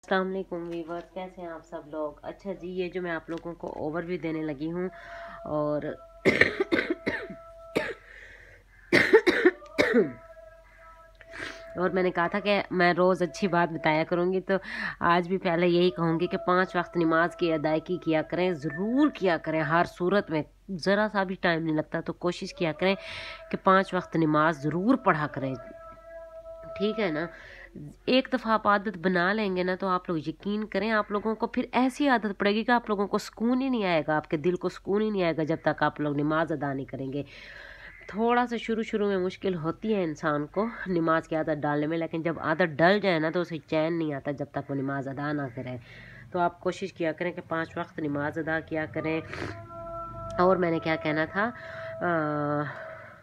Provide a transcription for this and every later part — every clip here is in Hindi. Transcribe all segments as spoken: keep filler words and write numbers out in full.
अस्सलाम वालेकुम वीवर्स, कैसे हैं आप सब लोग। अच्छा जी, ये जो मैं आप लोगों को ओवरव्यू देने लगी हूँ और और मैंने कहा था कि मैं रोज़ अच्छी बात बताया करूँगी, तो आज भी पहले यही कहूँगी कि पांच वक्त नमाज की अदायगी किया करें, ज़रूर किया करें। हर सूरत में ज़रा सा भी टाइम नहीं लगता तो कोशिश किया करें कि पांच वक्त नमाज ज़रूर पढ़ा करें, ठीक है ना। एक दफ़ा आप आदत बना लेंगे ना तो आप लोग यकीन करें, आप लोगों को फिर ऐसी आदत पड़ेगी कि आप लोगों को सुकून ही नहीं आएगा, आपके दिल को सुकून ही नहीं आएगा जब तक आप लोग नमाज अदा नहीं करेंगे। थोड़ा सा शुरू शुरू में मुश्किल होती है इंसान को नमाज की आदत डालने में, लेकिन जब आदत डल जाए ना तो उसे चैन नहीं आता जब तक वो नमाज अदा ना करे। तो आप कोशिश किया करें कि पाँच वक्त नमाज अदा किया करें। और मैंने क्या कहना था, आ,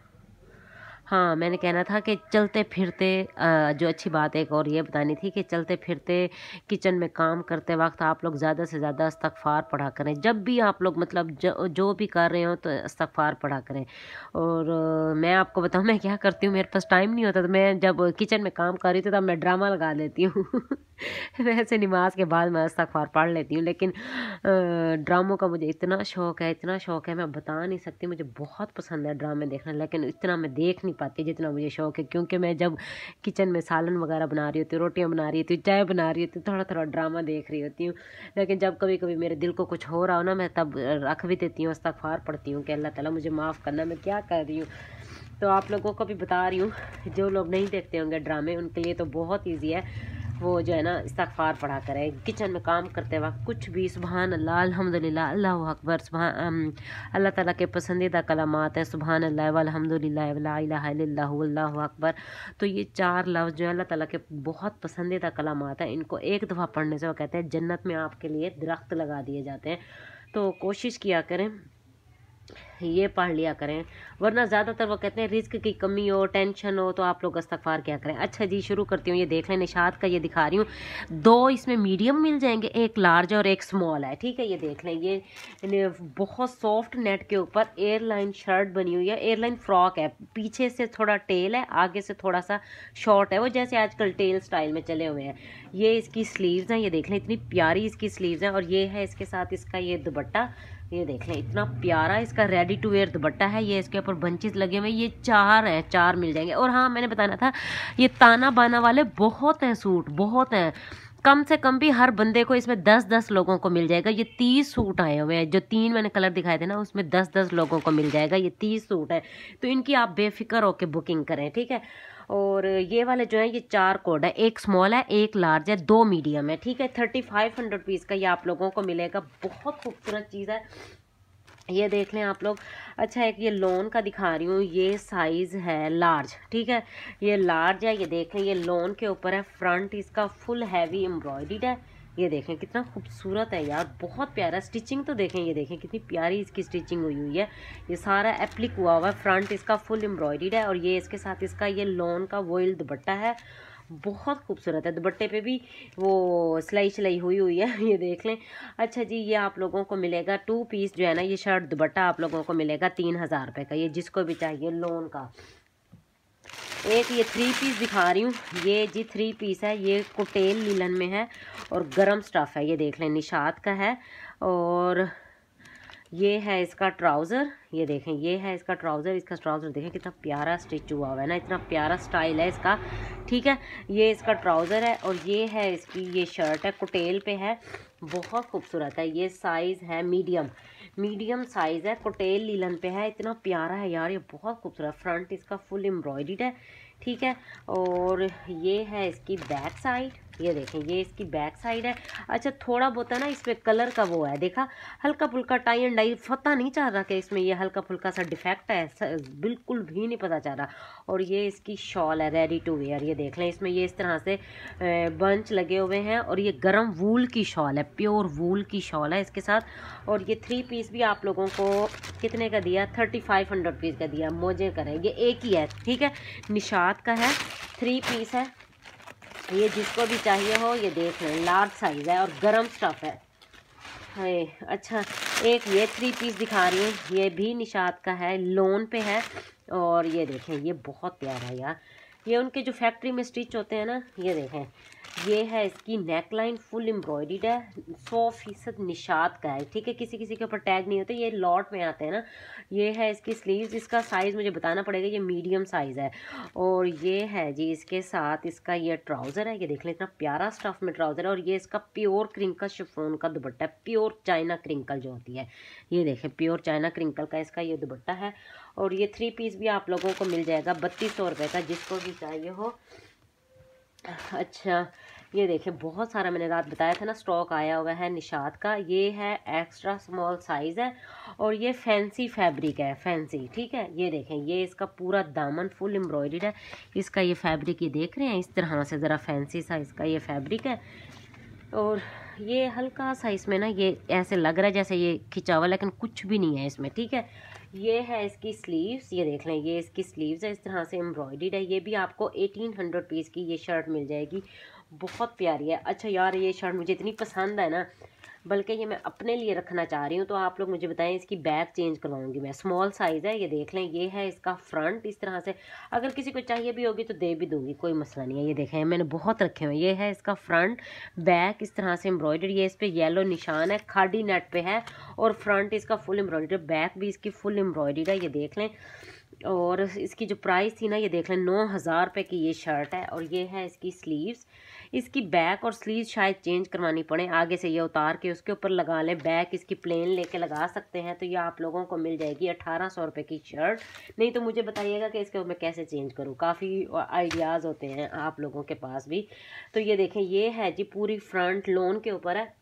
हाँ मैंने कहना था कि चलते फिरते अ, जो अच्छी बात एक और ये बतानी थी कि चलते फिरते किचन में काम करते वक्त आप लोग ज़्यादा से ज़्यादा इस्तगफार पढ़ा करें। जब भी आप लोग मतलब जो, जो भी कर रहे हो तो इस्तगफार पढ़ा करें। और अ, मैं आपको बताऊँ मैं क्या करती हूँ, मेरे पास टाइम नहीं होता तो मैं जब किचन में काम कर रही थी तब मैं ड्रामा लगा लेती हूँ वैसे नमाज के बाद मैं इस्तगफार पढ़ लेती हूँ, लेकिन ड्रामों का मुझे इतना शौक़ है, इतना शौक़ है मैं बता नहीं सकती। मुझे बहुत पसंद है ड्रामे देखना, लेकिन इतना मैं देख नहीं पाती जितना मुझे शौक़ है, क्योंकि मैं जब किचन में सालन वगैरह बना रही होती हूँ, रोटियाँ बना रही होती हूँ, चाय बना रही होती हूँ, थोड़ा थोड़ा ड्रामा देख रही होती हूँ। लेकिन जब कभी कभी मेरे दिल को कुछ हो रहा हो ना, मैं तब रख भी देती हूँ, इस्तगफार पढ़ती हूँ कि अल्लाह ताला मुझे माफ़ करना, मैं क्या कर रही हूँ। तो आप लोगों को भी बता रही हूँ, जो लोग नहीं देखते होंगे ड्रामे उनके लिए तो बहुत ईजी है, वो जो है ना इस्तगफार पढ़ा करें किचन में काम करते वक्त। कुछ भी सुबहान अल्लाह, अल्हम्दुलिल्लाह, अल्लाहु अकबर, सुबहान अल्लाह ताला के पसंदीदा कलामात है सुबहान अल्लाह वल्हम्दुलिल्लाह वला इलाहा इल्लल्लाहु अल्लाहु अकबर। तो ये चार लफ्ज़ जो है अल्लाह ताला के बहुत पसंदीदा कलामात है, इनको एक दफ़ा पढ़ने से वो कहते हैं जन्नत में आपके लिए दरख्त लगा दिए जाते हैं। तो कोशिश किया करें ये पढ़ लिया करें, वरना ज़्यादातर वो कहते हैं रिस्क की कमी हो, टेंशन हो तो आप लोग इस्तगफार क्या करें। अच्छा जी, शुरू करती हूँ। ये देख लें, निशात का ये दिखा रही हूँ, दो इसमें मीडियम मिल जाएंगे, एक लार्ज और एक स्मॉल है, ठीक है। ये देख लें, ये बहुत सॉफ्ट नेट के ऊपर एयरलाइन शर्ट बनी हुई है, एयरलाइन फ्रॉक है, पीछे से थोड़ा टेल है, आगे से थोड़ा सा शॉर्ट है, वो जैसे आजकल टेल स्टाइल में चले हुए हैं। ये इसकी स्लीव्स हैं, ये देख लें इतनी प्यारी इसकी स्लीव्स हैं, और ये है इसके साथ इसका ये दुपट्टा, ये देख लें इतना प्यारा इसका रेडी टू वेयर दुपट्टा है। ये इसके ऊपर बंचेस लगे हुए हैं, ये चार हैं, चार मिल जाएंगे। और हाँ मैंने बताना था, ये ताना बाना वाले बहुत हैं, सूट बहुत हैं, कम से कम भी हर बंदे को इसमें दस दस लोगों को मिल जाएगा। ये तीस सूट आए हुए हैं, जो तीन मैंने कलर दिखाए थे ना उसमें दस दस लोगों को मिल जाएगा, ये तीस सूट है। तो इनकी आप बेफिक्र होकर बुकिंग करें, ठीक है। और ये वाले जो है ये चार कोड है, एक स्मॉल है, एक लार्ज है, दो मीडियम है, ठीक है। थर्टी फाइव हंड्रेड पीस का ये आप लोगों को मिलेगा, बहुत खूबसूरत चीज़ है, ये देख लें आप लोग। अच्छा एक ये लोन का दिखा रही हूँ, ये साइज़ है लार्ज, ठीक है, ये लार्ज है। ये देख लें, ये लोन के ऊपर है, फ्रंट इसका फुल हैवी एम्ब्रॉयडर्ड है। ये देखें कितना खूबसूरत है यार, बहुत प्यारा। स्टिचिंग तो देखें, ये देखें कितनी प्यारी इसकी स्टिचिंग हुई हुई है, ये सारा एप्लिक हुआ हुआ है, फ्रंट इसका फुल एम्ब्रॉयडर्ड है, और ये इसके साथ इसका ये लोन का वॉइल दुपट्टा है, बहुत खूबसूरत है। दुपट्टे पे भी वो सिलाई सिलाई हुई हुई है, ये देख लें। अच्छा जी, ये आप लोगों को मिलेगा टू पीस जो है ना, ये शर्ट दुपट्टा आप लोगों को मिलेगा तीन हज़ार रुपये का, ये जिसको भी चाहिए लोन का। एक ये थ्री पीस दिखा रही हूँ, ये जी थ्री पीस है, ये कोटेल लीलन में है और गरम स्टफ़ है, ये देख लें निशात का है। और ये है इसका ट्राउज़र, ये देखें ये है इसका ट्राउज़र, इसका ट्राउज़र देखें कितना प्यारा स्टिच हुआ हुआ है ना, इतना प्यारा स्टाइल है इसका, ठीक है। ये इसका ट्राउज़र है और ये है इसकी ये शर्ट है, कोटेल पे है, बहुत खूबसूरत है। ये साइज़ है मीडियम, मीडियम साइज़ है, कोटेल लीलन पे है, इतना प्यारा है यार, ये बहुत खूबसूरत। फ्रंट इसका फुल एम्ब्रॉयडर्ड है, ठीक है। और ये है इसकी बैक साइड, ये देखें ये इसकी बैक साइड है। अच्छा थोड़ा बहुत है ना इसमें कलर का वो है, देखा हल्का फुल्का टाई एंड डाई, पता नहीं चल रहा कि इसमें ये हल्का फुल्का सा डिफेक्ट है, बिल्कुल भी नहीं पता चल रहा। और ये इसकी शॉल है रेडी टू वेयर, ये देख लें, इसमें ये इस तरह से बंच लगे हुए हैं, और ये गरम वूल की शॉल है, प्योर वूल की शॉल है इसके साथ। और ये थ्री पीस भी आप लोगों को कितने का दिया, थर्टी फाइव हंड्रेड पीस का दिया, मौजे करें। ये एक ही है, ठीक है, निशात का है, थ्री पीस है, ये जिसको भी चाहिए हो ये देख लें, लार्ज साइज़ है और गरम स्टफ़ है। है अच्छा एक ये थ्री पीस दिखा रही हूँ, ये भी निशात का है, लोन पे है, और ये देखें ये बहुत प्यारा है यार, ये उनके जो फैक्ट्री में स्टिच होते हैं ना, ये देखें ये है इसकी नेकलाइन, फुल एम्ब्रॉयडर्ड है, सौ फीसद निशात का है, ठीक है। किसी किसी के ऊपर टैग नहीं होते, ये लॉट में आते हैं ना। ये है इसकी स्लीव्स, इसका साइज़ मुझे बताना पड़ेगा, ये मीडियम साइज़ है। और ये है जी इसके साथ इसका ये ट्राउज़र है, ये देख लें इतना प्यारा स्टफ में ट्राउज़र है। और ये इसका प्योर क्रिंकल शिफॉन का दुपट्टा है, प्योर चाइना क्रिंकल जो होती है, ये देखें प्योर चाइना क्रिंकल का इसका ये दुपट्टा है। और ये थ्री पीस भी आप लोगों को मिल जाएगा बत्तीस सौ रुपये का, जिसको भी चाहिए हो। अच्छा ये देखें बहुत सारा मैंने रात बताया था ना स्टॉक आया हुआ है निशात का। ये है एक्स्ट्रा स्मॉल साइज़ है और ये फैंसी फैब्रिक है, फैंसी, ठीक है। ये देखें ये इसका पूरा दामन फुल एम्ब्रॉयडर्ड है, इसका ये फैब्रिक ये देख रहे हैं इस तरह से ज़रा फैंसी सा इसका ये फैब्रिक है। और ये हल्का सा इसमें ना ये ऐसे लग रहा है जैसे ये खिंचा हुआ, लेकिन कुछ भी नहीं है इसमें, ठीक है। ये है इसकी स्लीव्स, ये देख लें ये इसकी स्लीव्स है, इस तरह से एम्ब्रॉयडर्ड है। ये भी आपको एटीन हंड्रेड पीस की ये शर्ट मिल जाएगी, बहुत प्यारी है। अच्छा यार ये शर्ट मुझे इतनी पसंद है ना, बल्कि ये मैं अपने लिए रखना चाह रही हूँ, तो आप लोग मुझे बताएं इसकी बैक चेंज करवाऊंगी मैं। स्मॉल साइज़ है, ये देख लें। ये है इसका फ्रंट इस तरह से, अगर किसी को चाहिए भी होगी तो दे भी दूंगी, कोई मसला नहीं है। ये देखें मैंने बहुत रखे हुए। ये है इसका फ्रंट, बैक इस तरह से एम्ब्रॉयडर्ड, ये इस पर येलो निशान है, खाड़ी नेट पे है। और फ्रंट इसका फुल एम्ब्रॉयडर्ड, बैक भी इसकी फुल एम्ब्रॉयडर्ड है, ये देख लें। और इसकी जो प्राइस थी ना ये देख लें नौ हज़ार रुपये की ये शर्ट है। और ये है इसकी स्लीव्स, इसकी बैक और स्लीव शायद चेंज करवानी पड़े, आगे से ये उतार के उसके ऊपर लगा लें, बैक इसकी प्लेन लेके लगा सकते हैं। तो ये आप लोगों को मिल जाएगी अठारह सौ रुपये की शर्ट। नहीं तो मुझे बताइएगा कि इसके मैं कैसे चेंज करूँ, काफ़ी आइडियाज़ होते हैं आप लोगों के पास भी। तो ये देखें ये है जी पूरी फ्रंट लोन के ऊपर है,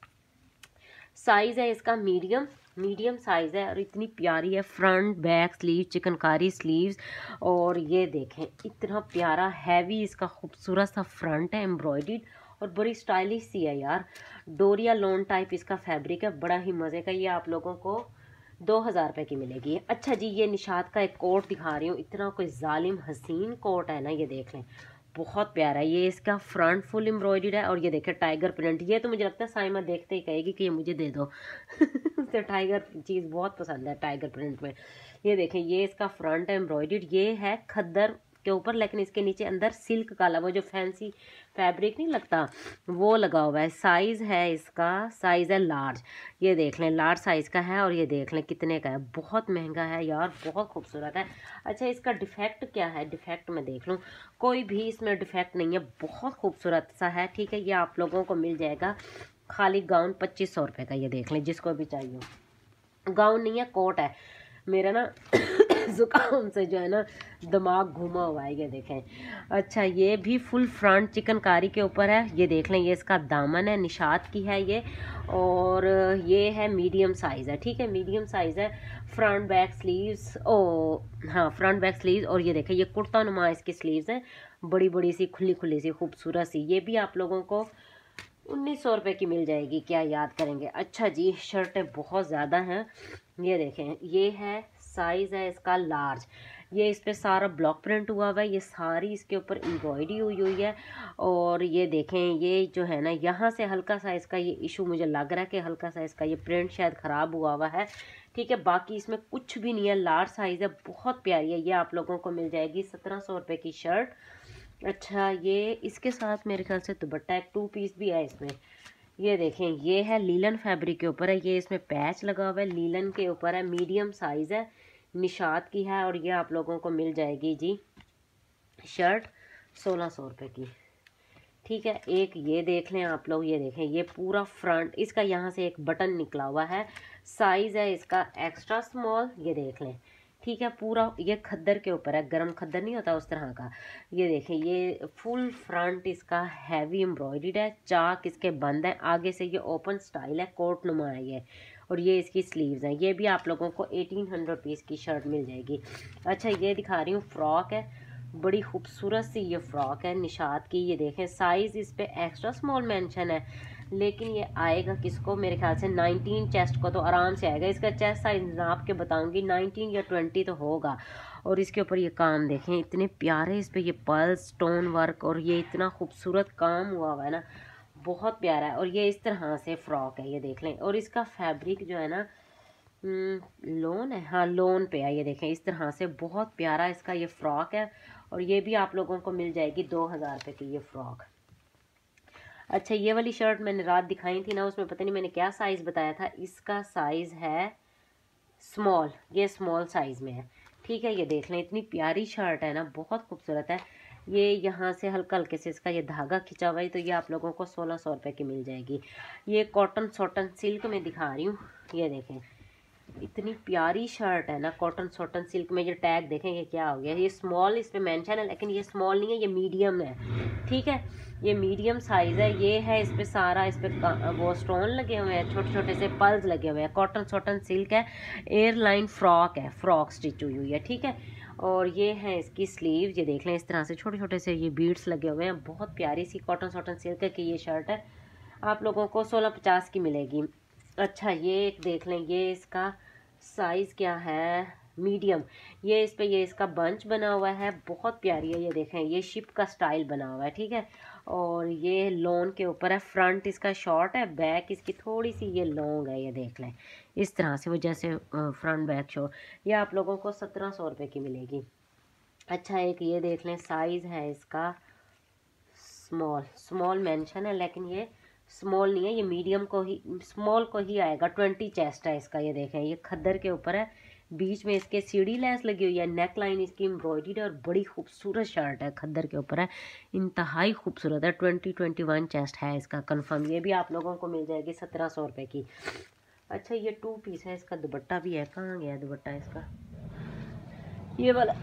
साइज़ है इसका मीडियम, मीडियम साइज़ है। और इतनी प्यारी है front back sleeve, chikankari sleeves. और ये देखें इतना प्यारा हैवी इसका खूबसूरत सा फ्रंट है एम्ब्रॉयडर्ड, और बड़ी स्टाइलिश सी है यार। डोरिया लोन टाइप इसका फैब्रिक है, बड़ा ही मज़े का। ये आप लोगों को दो हज़ार रुपये की मिलेगी। अच्छा जी ये निशात का एक कोट दिखा रही हूँ, इतना कोई जालिम हसीन कोट है ना, ये देख लें बहुत प्यारा है। ये इसका फ्रंट फुल एम्ब्रॉयडर्ड है। और ये देखें टाइगर प्रिंट, ये तो मुझे लगता है साइमा देखते ही कहेगी कि ये मुझे दे दो तो टाइगर चीज़ बहुत पसंद है टाइगर प्रिंट में। ये देखें ये इसका फ्रंट है एम्ब्रॉयडर्ड, ये है खद्दर के ऊपर, लेकिन इसके नीचे अंदर सिल्क काला वो जो फैंसी फैब्रिक नहीं लगता वो लगा हुआ है। साइज़ है इसका, साइज़ है लार्ज, ये देख लें लार्ज साइज़ का है। और ये देख लें कितने का है, बहुत महंगा है यार, बहुत खूबसूरत है। अच्छा इसका डिफेक्ट क्या है, डिफेक्ट मैं देख लूँ, कोई भी इसमें डिफेक्ट नहीं है, बहुत खूबसूरत सा है, ठीक है। ये आप लोगों को मिल जाएगा खाली गाउन पच्चीस सौ रुपये का, ये देख लें जिसको भी चाहिए। गाउन नहीं है कोट है, मेरा ना जुकाम से जो है ना दिमाग घुमा हुआ है, ये देखें। अच्छा ये भी फुल फ्रंट चिकनकारी के ऊपर है, ये देख लें। ये इसका दामन है, निशात की है ये। और ये है मीडियम साइज़ है, ठीक है, मीडियम साइज़ है। फ्रंट बैक स्लीव्स, ओ हाँ फ्रंट बैक स्लीव्स। और ये देखें ये कुर्ता नुमा इसकी स्लीव्स हैं, बड़ी बड़ी सी खुली खुली सी खूबसूरत सी। ये भी आप लोगों को उन्नीस सौ रुपये की मिल जाएगी, क्या याद करेंगे। अच्छा जी शर्टें बहुत ज़्यादा हैं, ये देखें। ये है साइज़ है इसका लार्ज, ये इस पे सारा ब्लॉक प्रिंट हुआ हुआ है, ये सारी इसके ऊपर एम्ब्रॉयडरी हुई हुई है। और ये देखें ये जो है ना यहाँ से हल्का सा इसका ये इशू मुझे लग रहा है कि हल्का सा इसका ये प्रिंट शायद ख़राब हुआ हुआ है, ठीक है। बाकी इसमें कुछ भी नहीं है, लार्ज साइज़ है, बहुत प्यारी है। ये आप लोगों को मिल जाएगी सत्रह सौ रुपये की शर्ट। अच्छा ये इसके साथ मेरे ख्याल से दुपट्टा एक टू पीस भी है इसमें, ये देखें। ये है लीलन फैब्रिक के ऊपर है, ये इसमें पैच लगा हुआ है, लीलन के ऊपर है, मीडियम साइज़ है, निशात की है। और ये आप लोगों को मिल जाएगी जी शर्ट सोलह सौ रुपये की, ठीक है। एक ये देख लें आप लोग, ये देखें ये पूरा फ्रंट इसका यहाँ से एक बटन निकला हुआ है, साइज़ है इसका एक्स्ट्रा स्मॉल, ये देख लें, ठीक है। पूरा ये खद्दर के ऊपर है, गरम खद्दर नहीं होता उस तरह का। ये देखें ये फुल फ्रंट इसका हैवी एम्ब्रॉयडर्ड है, चाक इसके बंद है, आगे से ये ओपन स्टाइल है, कोट नुमा है ये। और ये इसकी स्लीव्स हैं, ये भी आप लोगों को एटीन हंड्रेड पीस की शर्ट मिल जाएगी। अच्छा ये दिखा रही हूँ फ्रॉक है, बड़ी खूबसूरत सी ये फ्रॉक है निशात की, ये देखें। साइज़ इस पे एक्स्ट्रा स्मॉल मेंशन है, लेकिन ये आएगा किसको, मेरे ख्याल से नाइनटीन चेस्ट को तो आराम से आएगा। इसका चेस्ट साइज नाप के बताऊंगी, नाइनटीन या ट्वेंटी तो होगा। और इसके ऊपर ये काम देखें, इतने प्यारे इस पे ये पर्ल्स स्टोन वर्क, और ये इतना खूबसूरत काम हुआ हुआ है ना, बहुत प्यारा है। और ये इस तरह से फ्रॉक है, ये देख लें। और इसका फैब्रिक जो है ना लोन है, हाँ लोन पे है, ये देखें इस तरह से, बहुत प्यारा इसका ये फ्रॉक है। और ये भी आप लोगों को मिल जाएगी दो हज़ार रुपये की ये फ्रॉक। अच्छा ये वाली शर्ट मैंने रात दिखाई थी ना, उसमें पता नहीं मैंने क्या साइज़ बताया था, इसका साइज़ है स्मॉल, ये स्मॉल साइज़ में है। ठीक है, ये देख लें, इतनी प्यारी शर्ट है ना, बहुत खूबसूरत है। ये यहाँ से हल्का हल्के से इसका ये धागा खिंचा हुआ है, तो ये आप लोगों को सोलह सौ रुपये की मिल जाएगी। ये कॉटन सॉटन सिल्क में दिखा रही हूँ, ये देखें इतनी प्यारी शर्ट है ना, कॉटन सॉटन सिल्क में। ये टैग देखें ये क्या हो गया, ये स्मॉल इस पे मेंशन है, लेकिन ये स्मॉल नहीं है, ये मीडियम है। ठीक है, ये मीडियम साइज़ है। ये है इस पे सारा, इस पे वो स्टोन लगे हुए हैं, छोटे छोटे से पल्स लगे हुए हैं। कॉटन सॉटन सिल्क है, एयरलाइन फ्रॉक है, फ्रॉक स्टिच हुई हुई है। ठीक है, और ये है इसकी स्लीव, ये देख लें इस तरह से छोटे छोटे से ये बीड्स लगे हुए हैं। बहुत प्यारी सी कॉटन सॉटन सिल्क की ये शर्ट है, आप लोगों को सोलह पचास की मिलेगी। अच्छा ये एक देख लें, ये इसका साइज़ क्या है, मीडियम। ये इस पे ये इसका बंच बना हुआ है, बहुत प्यारी है। ये देखें, ये शिप का स्टाइल बना हुआ है। ठीक है, और ये लॉन के ऊपर है। फ्रंट इसका शॉर्ट है, बैक इसकी थोड़ी सी ये लॉन्ग है। ये देख लें इस तरह से, वो जैसे फ्रंट बैक शो। ये आप लोगों को सत्रह सौ रुपये की मिलेगी। अच्छा एक ये देख लें, साइज़ है इसका स्मॉल, स्मॉल मेंशन है लेकिन ये स्मॉल नहीं है, ये मीडियम को ही, स्मॉल को ही आएगा। ट्वेंटी चेस्ट है इसका। ये देखें, ये खद्दर के ऊपर है, बीच में इसके सीढ़ी लेस लगी हुई है, नेक लाइन इसकी एम्ब्रॉयडर्ड है, और बड़ी खूबसूरत शर्ट है, खद्दर के ऊपर है, इंतहाई खूबसूरत है। ट्वेंटी ट्वेंटी वन चेस्ट है इसका कंफर्म। ये भी आप लोगों को मिल जाएगी सत्रह सौ रुपये की। अच्छा ये टू पीस है, इसका दुपट्टा भी है, कहाँ गया दुपट्टा इसका, ये वाला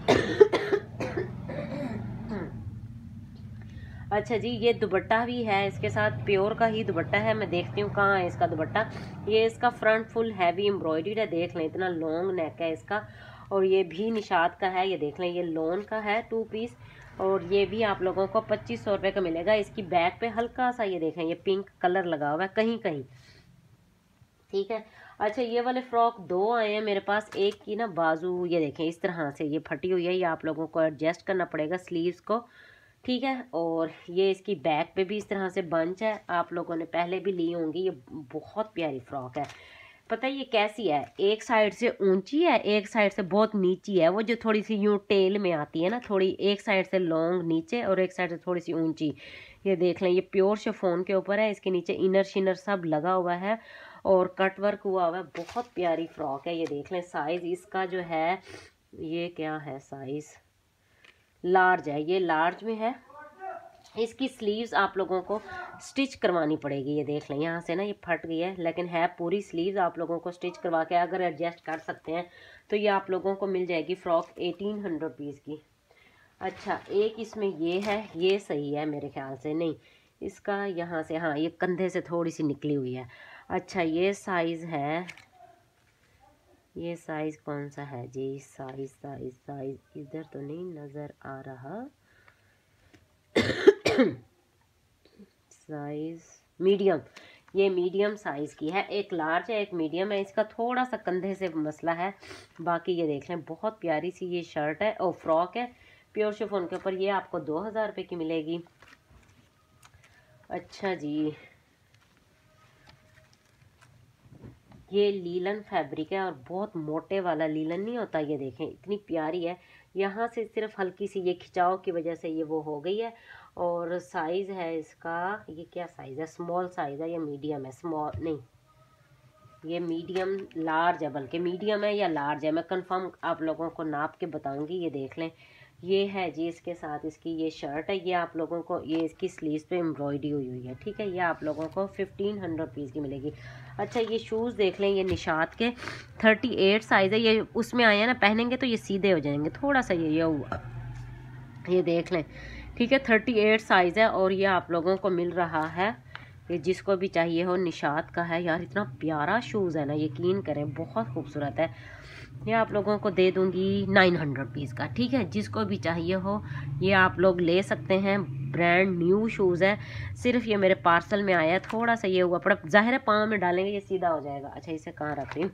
अच्छा जी, ये दुपट्टा भी है इसके साथ, प्योर का ही दुपट्टा है। मैं देखती हूँ कहाँ है इसका दुपट्टा। ये इसका फ्रंट फुल हैवी एम्ब्रॉयडर्ड है, देख लें इतना लॉन्ग नेक है इसका, और ये भी निशात का है। ये देख लें, ये लॉन का है टू पीस, और ये भी आप लोगों को पच्चीस सौ रुपये का मिलेगा। इसकी बैक पे हल्का सा ये देखें, ये पिंक कलर लगा हुआ है कहीं कहीं। ठीक है, अच्छा ये वाले फ्रॉक दो आए हैं मेरे पास। एक की ना बाजू ये देखें इस तरह से ये फटी हुई है, ये आप लोगों को एडजस्ट करना पड़ेगा स्लीव्स को। ठीक है, और ये इसकी बैक पे भी इस तरह से बंच है, आप लोगों ने पहले भी ली होंगी। ये बहुत प्यारी फ्रॉक है। पता है ये कैसी है, एक साइड से ऊंची है, एक साइड से बहुत नीची है, वो जो थोड़ी सी यूं टेल में आती है ना, थोड़ी एक साइड से लॉन्ग नीचे और एक साइड से थोड़ी सी ऊंची। ये देख लें, ये प्योर शिफॉन के ऊपर है, इसके नीचे इनर शिनर सब लगा हुआ है और कट वर्क हुआ हुआ है। बहुत प्यारी फ्रॉक है। ये देख लें, साइज़ इसका जो है, ये क्या है साइज़, लार्ज है, ये लार्ज में है। इसकी स्लीव्स आप लोगों को स्टिच करवानी पड़ेगी। ये देख लें, यहाँ से ना ये फट गई है, लेकिन है पूरी स्लीव्स, आप लोगों को स्टिच करवा के अगर एडजस्ट कर सकते हैं तो ये आप लोगों को मिल जाएगी फ्रॉक एटीन हंड्रेड रुपीज़ की। अच्छा एक इसमें ये है, ये सही है मेरे ख्याल से, नहीं इसका यहाँ से, हाँ ये कंधे से थोड़ी सी निकली हुई है। अच्छा ये साइज़ है, ये साइज़ कौन सा है जी, साइज़ साइज़ साइज़ इधर तो नहीं नज़र आ रहा। साइज़ मीडियम, ये मीडियम साइज़ की है। एक लार्ज है एक मीडियम है, इसका थोड़ा सा कंधे से मसला है, बाकी ये देख लें बहुत प्यारी सी ये शर्ट है और फ्रॉक है प्योर शिफॉन के ऊपर। ये आपको दो हज़ार रुपये की मिलेगी। अच्छा जी, ये लीलन फैब्रिक है और बहुत मोटे वाला लीलन नहीं होता। ये देखें इतनी प्यारी है, यहाँ से सिर्फ हल्की सी ये खिंचाव की वजह से ये वो हो गई है। और साइज़ है इसका, ये क्या साइज़ है, स्मॉल साइज़ है या मीडियम है, स्मॉल नहीं ये मीडियम लार्ज है, बल्कि मीडियम है या लार्ज है, मैं कंफर्म आप लोगों को नाप के बताऊंगी। ये देख लें, ये है जी इसके साथ इसकी ये शर्ट है, ये आप लोगों को ये इसकी स्लीव्स पे एम्ब्रॉयडरी हुई हुई है। ठीक है, ये आप लोगों को फिफ्टीन हंड्रेड रुपीज़ की मिलेगी। अच्छा ये शूज़ देख लें, ये निशात के थर्टी एट साइज़ है, ये उसमें आए हैं ना, पहनेंगे तो ये सीधे हो जाएंगे, थोड़ा सा ये ये हुआ, ये देख लें। ठीक है, थर्टी एट साइज़ है और ये आप लोगों को मिल रहा है, ये जिसको भी चाहिए हो। निशात का है यार, इतना प्यारा शूज़ है ना, यकीन करें बहुत खूबसूरत है। ये आप लोगों को दे दूंगी नाइन हंड्रेड रुपीज़ का। ठीक है, जिसको भी चाहिए हो ये आप लोग ले सकते हैं, ब्रांड न्यू शूज़ है। सिर्फ ये मेरे पार्सल में आया है, थोड़ा सा ये हुआ पड़ा, ज़ाहिर है पाँव में डालेंगे ये सीधा हो जाएगा। अच्छा इसे कहाँ रख रही हूँ,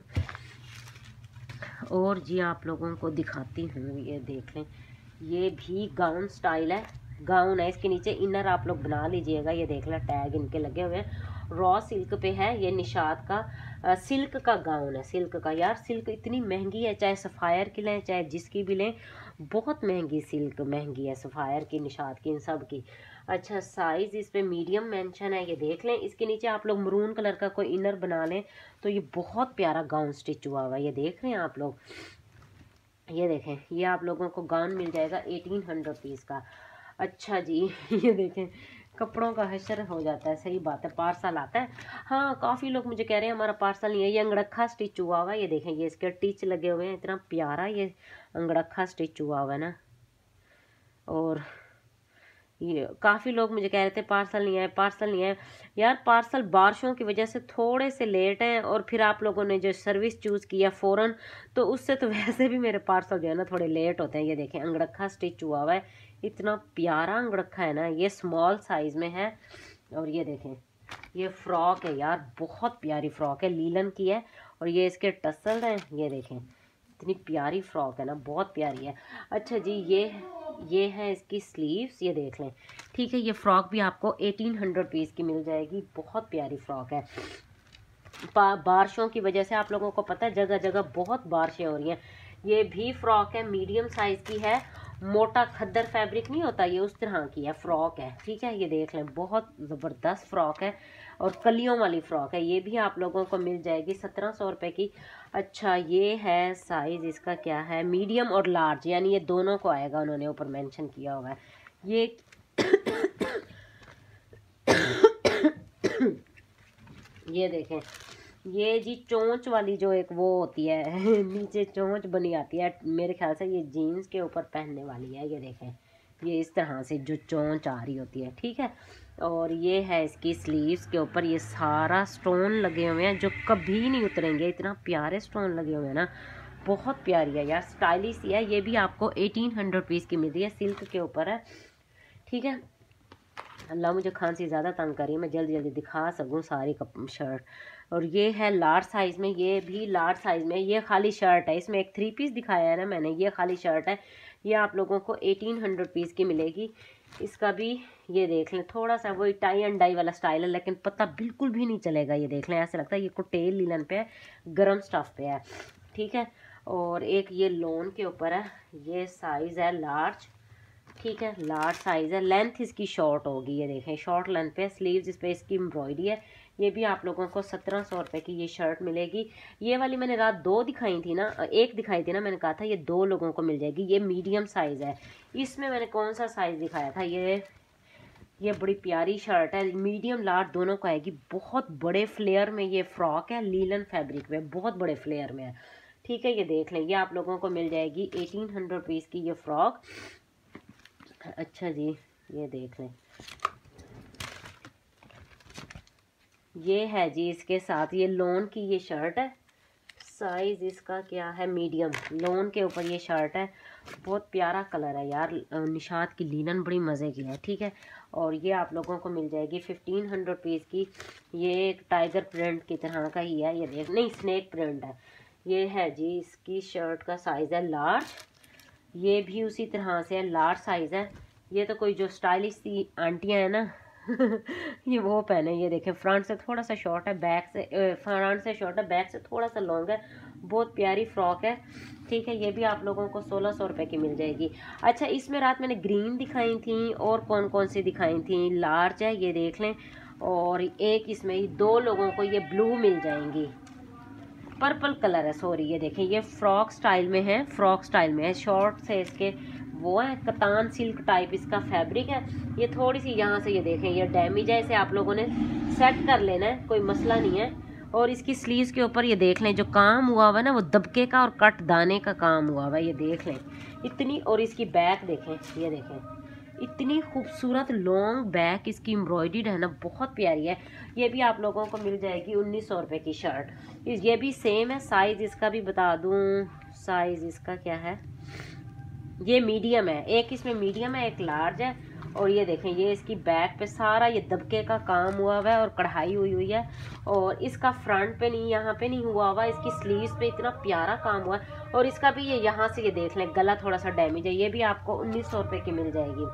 और जी आप लोगों को दिखाती हूँ, ये देख लें, ये भी गाउन स्टाइल है, गाउन है, इसके नीचे इनर आप लोग बना लीजिएगा। ये देख लें टैग इनके लगे हुए हैं, रॉ सिल्क पे है, ये निशात का आ, सिल्क का गाउन है, सिल्क का। यार सिल्क इतनी महंगी है, चाहे सफ़ायर की लें चाहे जिसकी भी लें, बहुत महंगी सिल्क महंगी है, सफ़ायर की, निशात की, इन सब की। अच्छा साइज़ इस पे मीडियम मेंशन है, ये देख लें। इसके नीचे आप लोग मरून कलर का कोई इनर बना लें तो ये बहुत प्यारा गाउन स्टिच हुआ हुआ है, ये देख रहे हैं आप लोग। ये देखें, ये आप लोगों को गाउन मिल जाएगा एटीन हंड्रेड रुपीज़ का। अच्छा जी ये देखें, कपड़ों का हशर हो जाता है, सही बात है, पार्सल आता है। हाँ, काफ़ी लोग मुझे कह रहे हैं हमारा पार्सल नहीं है। ये अंगड़खा स्टिच हुआ हुआ है, ये देखें, ये इसके टिच लगे हुए हैं, इतना प्यारा ये अंगड़खा स्टिच हुआ हुआ है ना। और ये काफ़ी लोग मुझे कह रहे थे पार्सल नहीं आए, पार्सल नहीं आए। यार पार्सल बारिशों की वजह से थोड़े से लेट हैं, और फिर आप लोगों ने जो सर्विस चूज़ किया फ़ौरन, तो उससे तो वैसे भी मेरे पार्सल जो है ना थोड़े लेट होते हैं। ये देखें, अंगड़खा स्टिच हुआ हुआ है, इतना प्यारा अंगड़खा है ना। ये स्मॉल साइज़ में है। और ये देखें, ये फ्रॉक है यार, बहुत प्यारी फ्रॉक है, लीलन की है। और ये इसके टसल हैं, ये देखें, इतनी प्यारी फ्रॉक है ना, बहुत प्यारी है। अच्छा जी, ये ये है इसकी स्लीव्स, ये देख लें। ठीक है, ये फ्रॉक भी आपको एटीन हंड्रेड रुपीज़ की मिल जाएगी, बहुत प्यारी फ्रॉक है। बारिशों की वजह से आप लोगों को पता है जगह जगह बहुत बारिशें हो रही हैं। ये भी फ्रॉक है, मीडियम साइज़ की है, मोटा खद्दर फैब्रिक नहीं होता, ये उस तरह की है फ्रॉक है। ठीक है, ये देख लें, बहुत ज़बरदस्त फ्रॉक है, और कलियों वाली फ्रॉक है। ये भी आप लोगों को मिल जाएगी सत्रह सौ रुपये की। अच्छा, ये है साइज़ इसका क्या है, मीडियम और लार्ज, यानी ये दोनों को आएगा, उन्होंने ऊपर मेंशन किया हुआ है। ये ये देखें, ये जी चोंच वाली जो एक वो होती है नीचे चोंच बनी आती है, मेरे ख्याल से ये जीन्स के ऊपर पहनने वाली है। ये देखें, ये इस तरह से जो चोंच आ रही होती है। ठीक है, और ये है इसकी स्लीव्स के ऊपर, ये सारा स्टोन लगे हुए हैं जो कभी नहीं उतरेंगे, इतना प्यारे स्टोन लगे हुए हैं ना, बहुत प्यारी है यार, स्टाइलिश है। ये भी आपको एटीन हंड्रेड रुपीज़ की मिल रही है, सिल्क के ऊपर है। ठीक है, अल्लाह मुझे खांसी ज़्यादा तंग करी, मैं जल्दी जल्दी दिखा सकूँ सारी कप शर्ट। और ये है लार्ज साइज़ में, ये भी लार्ज साइज़ में, ये खाली शर्ट है, इसमें एक थ्री पीस दिखाया है ना मैंने, ये खाली शर्ट है। ये आप लोगों को एटीन हंड्रेड रुपीज़ की मिलेगी। इसका भी ये देख लें, थोड़ा सा वही टाई एंड डाई वाला स्टाइल है, लेकिन पता बिल्कुल भी नहीं चलेगा। ये देख लें, ऐसा लगता है ये कुटेल लीलन पे है, गर्म स्टफ पे है। ठीक है, और एक ये लोन के ऊपर है, ये साइज़ है लार्ज। ठीक है, लार्ज साइज़ है, लेंथ इसकी शॉर्ट होगी, ये देखें शॉर्ट लेंथ पे, स्लीव्स इस पे इसकी एम्ब्रॉयडरी है। ये भी आप लोगों को सत्रह सौ रुपये की ये शर्ट मिलेगी। ये वाली मैंने रात दो दिखाई थी ना, एक दिखाई थी ना, मैंने कहा था ये दो लोगों को मिल जाएगी। ये मीडियम साइज़ है, इसमें मैंने कौन सा साइज़ दिखाया था, ये ये बड़ी प्यारी शर्ट है, मीडियम लार्ज दोनों को आएगी। बहुत बड़े फ्लेयर में ये फ्रॉक है, लीलन फैब्रिक में, बहुत बड़े फ्लेयर में है। ठीक है, ये देख लें, ये आप लोगों को मिल जाएगी एटीन हंड्रेड रुपीज़ की ये फ्रॉक। अच्छा जी, ये देख लें, ये है जी इसके साथ ये लोन की ये शर्ट है, साइज़ इसका क्या है, मीडियम, लोन के ऊपर ये शर्ट है, बहुत प्यारा कलर है यार, निशात की लीलन बड़ी मज़े की है। ठीक है, और ये आप लोगों को मिल जाएगी फिफ्टीन हंड्रेड रुपीज़ की। ये एक टाइगर प्रिंट की तरह का ही है, ये देख, नहीं स्नेक प्रिंट है। ये है जी इसकी शर्ट का साइज़ है लार्ज, ये भी उसी तरह से है, लार्ज साइज़ है। ये तो कोई जो स्टाइलिश सी आंटियां हैं ना ये वो पहने। ये देखें, फ्रंट से थोड़ा सा शॉर्ट है, बैक से फ्रंट से शॉर्ट है, बैक से थोड़ा सा लॉन्ग है, बहुत प्यारी फ्रॉक है। ठीक है, ये भी आप लोगों को सोलह सौ रुपये की मिल जाएगी। अच्छा, इसमें रात मैंने ग्रीन दिखाई थी, और कौन कौन सी दिखाई थी, लार्ज है, ये देख लें, और एक इसमें दो लोगों को ये ब्लू मिल जाएंगी, पर्पल कलर है, सॉरी। ये देखें, ये फ्रॉक स्टाइल में है, फ्रॉक स्टाइल में है, शॉर्ट से इसके वो है, कतान सिल्क टाइप इसका फैब्रिक है। ये थोड़ी सी यहाँ से ये देखें ये डैमेज है, इसे आप लोगों ने सेट कर लेना है, कोई मसला नहीं है। और इसकी स्लीव्स के ऊपर ये देख लें जो काम हुआ हुआ है ना, वो दबके का और कट दाने का काम हुआ हुआ है, ये देख लें इतनी। और इसकी बैक देखें, ये देखें इतनी खूबसूरत लॉन्ग बैक इसकी एम्ब्रॉयडर्ड है ना, बहुत प्यारी है। ये भी आप लोगों को मिल जाएगी उन्नीस सौ रुपये की शर्ट। ये भी सेम है, साइज़ इसका भी बता दूँ, साइज़ इसका क्या है, ये मीडियम है, एक इसमें मीडियम है, एक लार्ज है। और ये देखें, ये इसकी बैक पे सारा ये दबके का काम हुआ हुआ है और कढ़ाई हुई हुई है, और इसका फ्रंट पे नहीं, यहाँ पे नहीं हुआ हुआ, इसकी स्लीव्स पे इतना प्यारा काम हुआ है। और इसका भी ये यहाँ से ये देख लें गला थोड़ा सा डैमेज है, ये भी आपको उन्नीस सौ रुपये की मिल जाएगी।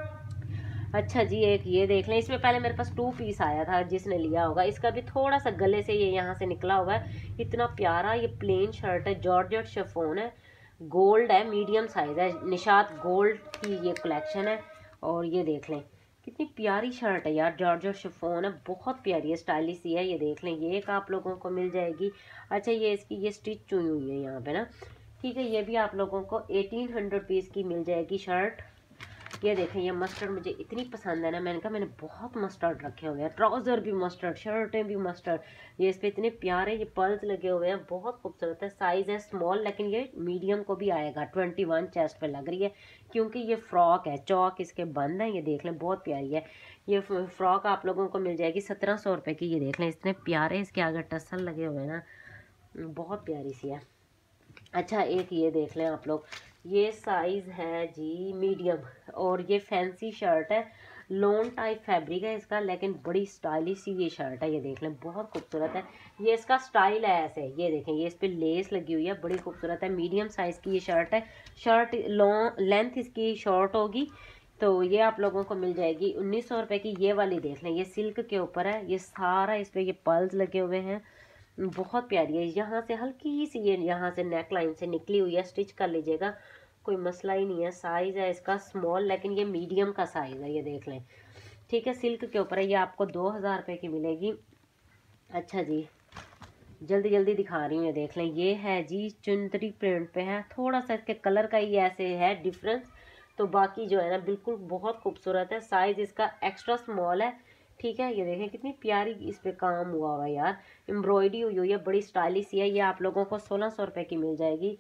अच्छा जी, एक ये देख लें, इसमें पहले मेरे पास टू पीस आया था, जिसने लिया होगा, इसका भी थोड़ा सा गले से ये यहाँ से निकला हुआ है, इतना प्यारा। ये प्लेन शर्ट है, जॉर्जेट शिफॉन है, गोल्ड है, मीडियम साइज़ है, निशात गोल्ड की ये कलेक्शन है। और ये देख लें कितनी प्यारी शर्ट है यार, जॉर्जेट शिफॉन है, बहुत प्यारी है, स्टाइलिश ही है। ये देख लें, ये एक आप लोगों को मिल जाएगी। अच्छा ये इसकी ये स्टिच हुई हुई है यहाँ पे ना, ठीक है। ये भी आप लोगों को एटीन हंड्रेड पीस की मिल जाएगी शर्ट। ये देखें, ये मस्टर्ड मुझे इतनी पसंद है ना, मैंने कहा मैंने बहुत मस्टर्ड रखे हुए हैं, ट्राउज़र भी मस्टर्ड, शर्टें भी मस्टर्ड। ये इस पे इतने प्यारे ये पर्ल्स लगे हुए हैं, बहुत खूबसूरत है। साइज़ है स्मॉल, लेकिन ये मीडियम को भी आएगा। ट्वेंटी वन चेस्ट पे लग रही है, क्योंकि ये फ्रॉक है, चौक इसके बंद है। ये देख लें, बहुत प्यारी है। ये फ्रॉक आप लोगों को मिल जाएगी सत्रह सौ रुपये की। ये देख लें, इतने प्यारे इसके आगे टसल लगे हुए हैं ना, बहुत प्यारी सी है। अच्छा एक ये देख लें आप लोग, ये साइज़ है जी मीडियम, और ये फैंसी शर्ट है, लॉन टाइप फैब्रिक है इसका, लेकिन बड़ी स्टाइलिश सी ये शर्ट है। ये देख लें, बहुत खूबसूरत है। ये इसका स्टाइल है ऐसे, ये देखें, ये इस पर लेस लगी हुई है, बड़ी खूबसूरत है। मीडियम साइज़ की ये शर्ट है। शर्ट लॉन्ग लेंथ इसकी शॉर्ट होगी, तो ये आप लोगों को मिल जाएगी उन्नीस सौ रुपये की। ये वाली देख लें, ये सिल्क के ऊपर है, ये सारा इस पर ये पर्ल्स लगे हुए हैं, बहुत प्यारी है। यहाँ से हल्की सी ये यहाँ से नेक लाइन से निकली हुई है, स्टिच कर लीजिएगा, कोई मसला ही नहीं है। साइज़ है इसका स्मॉल, लेकिन ये मीडियम का साइज़ है। ये देख लें, ठीक है, सिल्क के ऊपर है। ये आपको दो हज़ार रुपये की मिलेगी। अच्छा जी, जल्दी जल्दी दिखा रही हूँ। ये देख लें, ये है जी चुनरी प्रिंट पे है, थोड़ा सा इसके कलर का ही ऐसे है डिफरेंस, तो बाकी जो है ना बिल्कुल बहुत खूबसूरत है। साइज़ इसका एक्स्ट्रा स्मॉल है, ठीक है। ये देखें कितनी प्यारी इस पे काम हुआ हुआ है यार, एम्ब्रॉयडरी हुई हुई है, बड़ी स्टाइलिश है। ये आप लोगों को सोलह सौ रुपये की मिल जाएगी।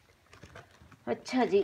अच्छा जी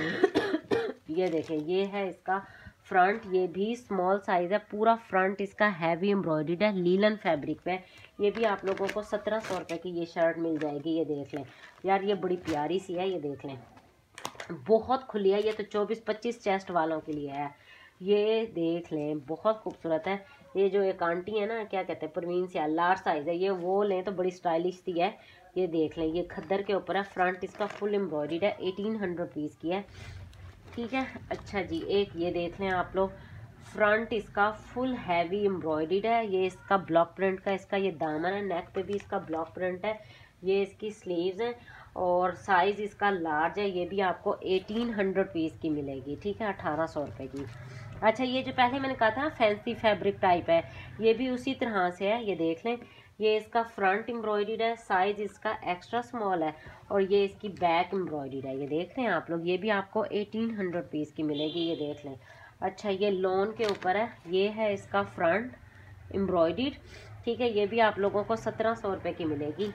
ये देखें, ये है इसका फ्रंट, ये भी स्मॉल साइज़ है, पूरा फ्रंट इसका हैवी एम्ब्रॉयडर्ड है, लीलन फैब्रिक पे। ये भी आप लोगों को सत्रह सौ रुपये की ये शर्ट मिल जाएगी। ये देख लें यार, ये बड़ी प्यारी सी है। ये देख लें, बहुत खुली है, ये तो चौबीस पच्चीस चेस्ट वालों के लिए है। ये देख लें, बहुत खूबसूरत है। ये जो एक आंटी है ना, क्या कहते हैं, परवीन से, लार्ज साइज़ है, ये वो लें तो बड़ी स्टाइलिश सी है। ये देख लें, ये खद्दर के ऊपर है, फ्रंट इसका फुल एम्ब्रॉयडर्ड है, एटीन हंड्रेड पीस की है, ठीक है। अच्छा जी, एक ये देख लें आप लोग, फ्रंट इसका फुल हैवी एम्ब्रॉयडर्ड है। ये इसका ब्लॉक प्रिंट का इसका ये दामन है, नेक पे भी इसका ब्लॉक प्रिंट है। ये इसकी स्लीव्स हैं, और साइज़ इसका लार्ज है। ये भी आपको एटीन हंड्रेड पीस की मिलेगी, ठीक है, अठारह सौ रुपये की। अच्छा, ये जो पहले मैंने कहा था फैंसी फैब्रिक टाइप है, ये भी उसी तरह से है। ये देख लें, ये इसका फ्रंट एम्ब्रॉयडर्ड है, साइज़ इसका एक्स्ट्रा स्मॉल है, और ये इसकी बैक एम्ब्रॉयडर्ड है। ये देख लें आप लोग, ये भी आपको एटीन हंड्रेड पीस की मिलेगी। ये देख लें। अच्छा, ये लॉन के ऊपर है, ये है इसका फ्रंट एम्ब्रॉयडर्ड, ठीक है। ये भी आप लोगों को सत्रह सौ रुपये की मिलेगी।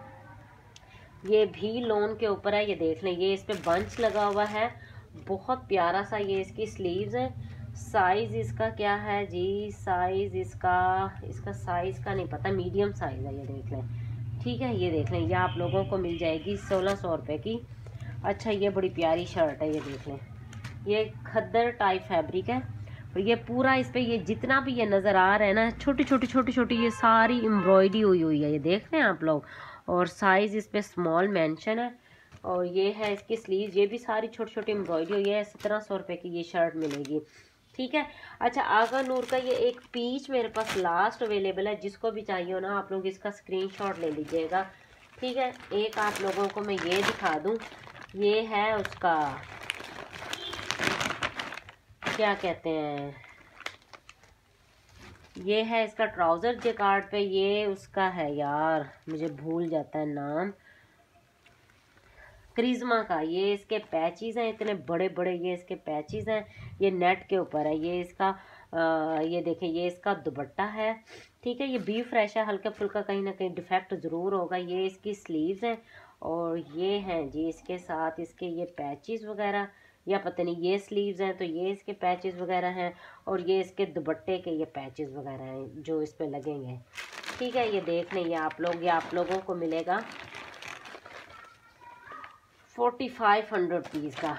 ये भी लॉन के ऊपर है। ये देख लें, ये इस पे बंच लगा हुआ है, बहुत प्यारा सा। ये इसकी स्लीव्स है। साइज़ इसका क्या है जी, साइज़ इसका इसका साइज़ का नहीं पता, मीडियम साइज़ है। ये देख लें, ठीक है। ये देख लें, ये आप लोगों को मिल जाएगी सोलह सौ रुपये की। अच्छा, ये बड़ी प्यारी शर्ट है। ये देख लें, ये खद्दर टाइप फैब्रिक है, और ये पूरा इस पे ये जितना भी ये नज़र आ रहा है ना, छोटी छोटी छोटी छोटी ये सारी एम्ब्रॉयडरी हुई हुई है। ये देख रहे हैं आप लोग, और साइज़ इस पे स्मॉल मेंशन है, और ये है इसकी स्लीव, ये भी सारी छोटी छोटी एम्ब्रॉयडरी हुई है। सत्रह सौ रुपये की ये शर्ट मिलेगी, ठीक है। अच्छा, आगा नूर का ये एक पीच मेरे पास लास्ट अवेलेबल है, जिसको भी चाहिए हो ना आप लोग इसका स्क्रीनशॉट ले लीजिएगा, ठीक है। एक आप लोगों को मैं ये दिखा दूं, ये है उसका क्या कहते हैं, ये है इसका ट्राउज़र जैकार्ड पे, ये उसका है यार, मुझे भूल जाता है नाम, क्रिज्मा का। ये इसके पैचेस हैं, इतने बड़े बड़े ये इसके पैचेस हैं। ये नेट के ऊपर है। ये इसका आ, ये देखें, ये इसका दुपट्टा है, ठीक है। ये बी फ्रेश है, हल्का फुल्का कहीं ना कहीं डिफेक्ट ज़रूर होगा। ये इसकी स्लीव्स हैं, और ये हैं जी इसके साथ इसके ये पैचेस वगैरह, या पता नहीं ये स्लीव्स हैं तो ये इसके पैचेस वगैरह हैं, और ये इसके दुपट्टे के ये पैचेस वगैरह हैं जो इस पे लगेंगे, ठीक है। ये देख लें, ये आप लोग ये आप लोगों को मिलेगा फोर्टी फाइव हंड्रेड पीस का,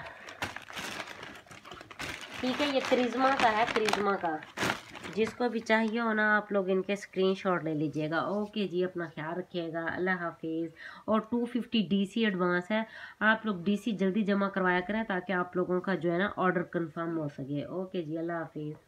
ठीक है। ये क्रिज्मा का है, क्रिज्मा का। जिसको भी चाहिए हो ना आप लोग इनके स्क्रीनशॉट ले लीजिएगा। ओके जी, अपना ख्याल रखिएगा, अल्लाह हाफिज़। और टू फिफ्टी डीसी एडवांस है, आप लोग डीसी जल्दी जमा करवाया करें ताकि आप लोगों का जो है ना ऑर्डर कंफर्म हो सके। ओके जी, अल्लाह हाफिज़।